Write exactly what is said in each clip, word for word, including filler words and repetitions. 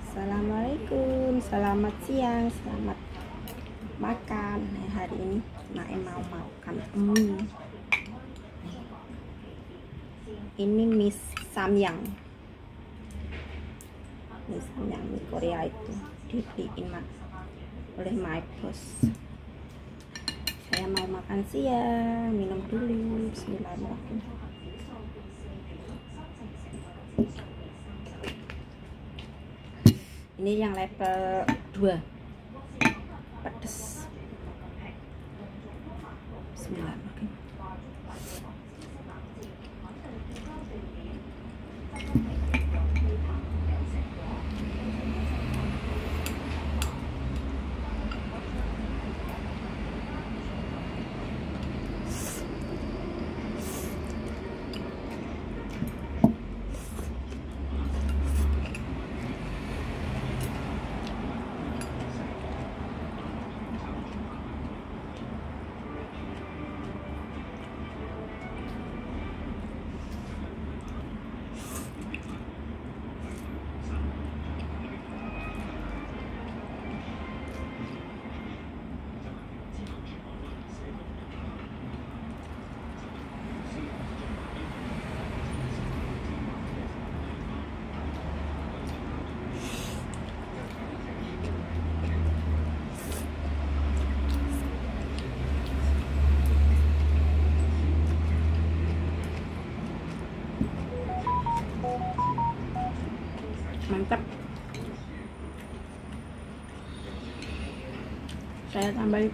Assalamualaikum, selamat siang, selamat makan. Nah, hari ini Nae mau makan mie. Ini mie samyang. Mie samyang, mie Korea itu dibeliin oleh my boss. Saya mau makan siang, minum dulu. Bismillahirrahmanirrahim. Ini yang level dua, pedes. Bismillahirrahmanirrahim. Mantap. Saya tambahin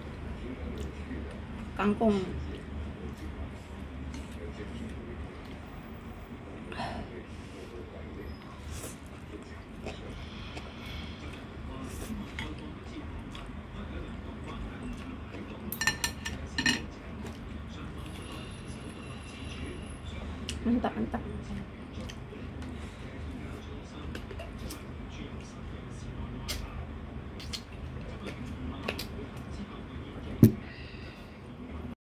kangkung. Mantap, mantap.